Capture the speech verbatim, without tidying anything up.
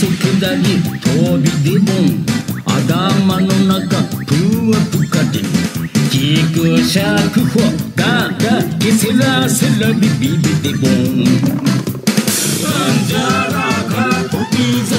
そ下り飛びでボン頭の中プワプカでギクシャクホガガゲセラセラビビビでボンアンジャラカトキ